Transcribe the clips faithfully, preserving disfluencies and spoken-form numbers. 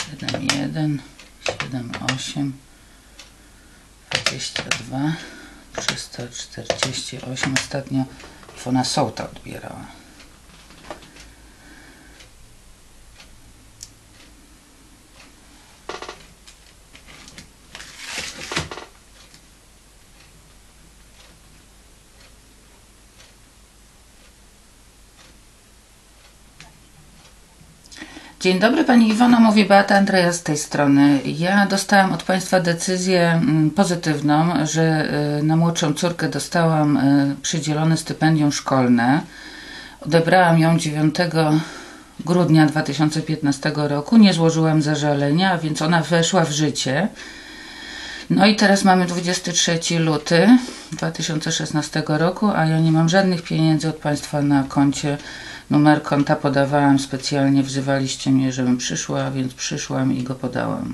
siedem jeden, siedem osiem, dwadzieścia dwa, trzysta czterdzieści osiem. Ostatnio Ifona Sołta odbierała. Dzień dobry Pani Iwono, mówi Beata Andreja z tej strony. Ja dostałam od Państwa decyzję pozytywną, że na młodszą córkę dostałam przydzielone stypendium szkolne. Odebrałam ją dziewiątego grudnia dwa tysiące piętnastego roku, nie złożyłam zażalenia, więc ona weszła w życie. No i teraz mamy dwudziesty trzeci luty dwa tysiące szesnastego roku, a ja nie mam żadnych pieniędzy od Państwa na koncie. Numer konta podawałam specjalnie, wzywaliście mnie, żebym przyszła, więc przyszłam i go podałam.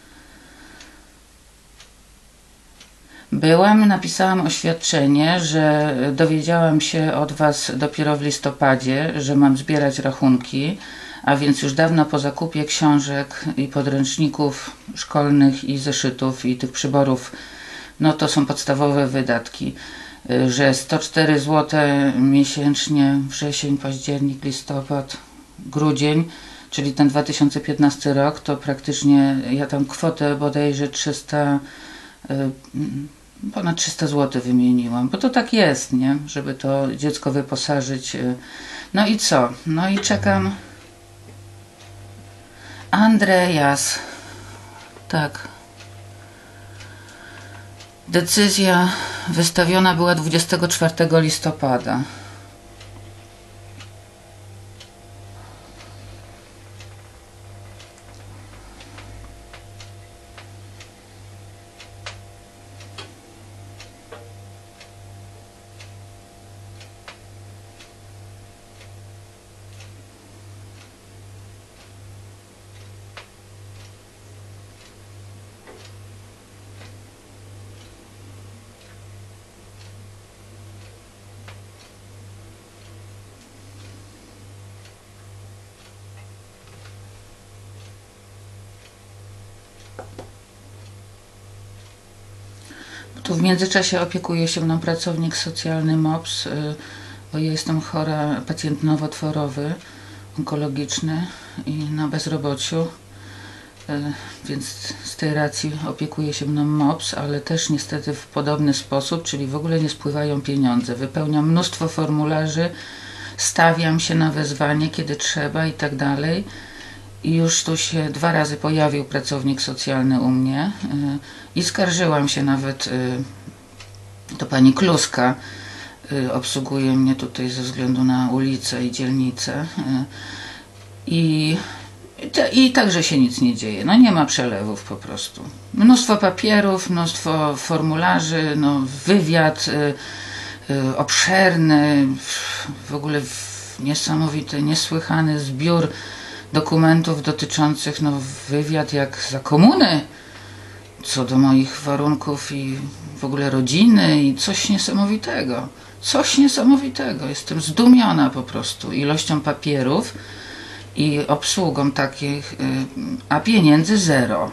Byłam, napisałam oświadczenie, że dowiedziałam się od Was dopiero w listopadzie, że mam zbierać rachunki, a więc już dawno po zakupie książek i podręczników szkolnych i zeszytów i tych przyborów, no to są podstawowe wydatki, że sto cztery złote miesięcznie, wrzesień, październik, listopad, grudzień, czyli ten dwa tysiące piętnasty rok, to praktycznie ja tam kwotę bodajże trzysta, ponad trzysta złotych wymieniłam, bo to tak jest, nie? Żeby to dziecko wyposażyć. No i co? No i czekam. Andreas, tak. Decyzja wystawiona była dwudziestego czwartego listopada. Tu w międzyczasie opiekuje się mną pracownik socjalny M O P S, bo ja jestem chora, pacjent nowotworowy, onkologiczny i na bezrobociu, więc z tej racji opiekuje się mną M O P S, ale też niestety w podobny sposób, czyli w ogóle nie spływają pieniądze. Wypełniam mnóstwo formularzy, stawiam się na wezwanie, kiedy trzeba i tak dalej. I już tu się dwa razy pojawił pracownik socjalny u mnie i skarżyłam się nawet, to pani Kluska obsługuje mnie tutaj ze względu na ulicę i dzielnicę i, i także się nic nie dzieje, no nie ma przelewów po prostu. Mnóstwo papierów, mnóstwo formularzy, no wywiad obszerny, w ogóle niesamowity, niesłychany zbiór dokumentów dotyczących, no wywiad jak za komuny, co do moich warunków i w ogóle rodziny i coś niesamowitego, coś niesamowitego. Jestem zdumiona po prostu ilością papierów i obsługą takich, a pieniędzy zero.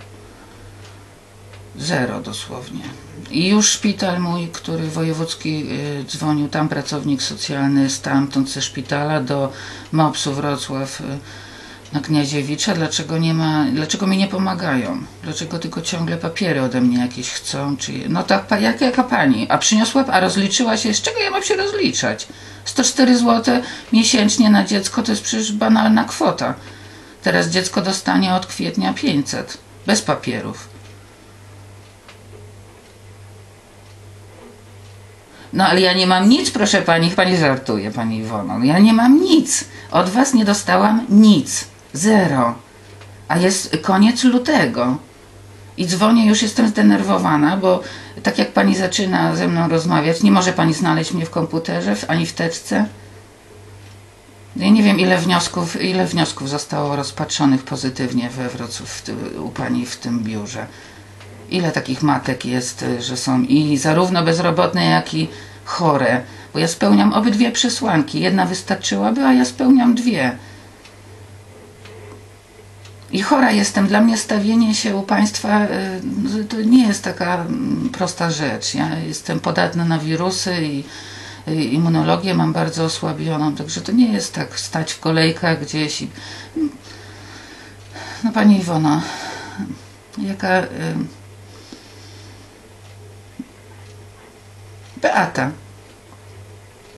Zero dosłownie. I już szpital mój, który wojewódzki, dzwonił tam pracownik socjalny stamtąd ze szpitala do M O P S u Wrocław na Kniaziewicza, dlaczego nie ma, dlaczego mi nie pomagają, dlaczego tylko ciągle papiery ode mnie jakieś chcą, czy, no tak, jak, jaka pani, a przyniosła, a rozliczyła się, z czego ja mam się rozliczać? sto cztery złote miesięcznie na dziecko to jest przecież banalna kwota. Teraz dziecko dostanie od kwietnia pięćset, bez papierów. No ale ja nie mam nic, proszę pani, niech pani żartuje, pani Iwono. Ja nie mam nic. Od was nie dostałam nic. Zero. A jest koniec lutego. I dzwonię, już jestem zdenerwowana, bo tak jak pani zaczyna ze mną rozmawiać, nie może pani znaleźć mnie w komputerze, ani w teczce. Ja nie wiem, ile wniosków, ile wniosków zostało rozpatrzonych pozytywnie we Wrocław, u pani w tym biurze. Ile takich matek jest, że są i zarówno bezrobotne, jak i chore. Bo ja spełniam obydwie przesłanki. Jedna wystarczyłaby, a ja spełniam dwie. I chora jestem. Dla mnie stawienie się u Państwa y, to nie jest taka mm, prosta rzecz. Ja jestem podatna na wirusy i y, immunologię mam bardzo osłabioną, także to nie jest tak stać w kolejkach gdzieś. I... No Pani Iwono, jaka... Y... Beata.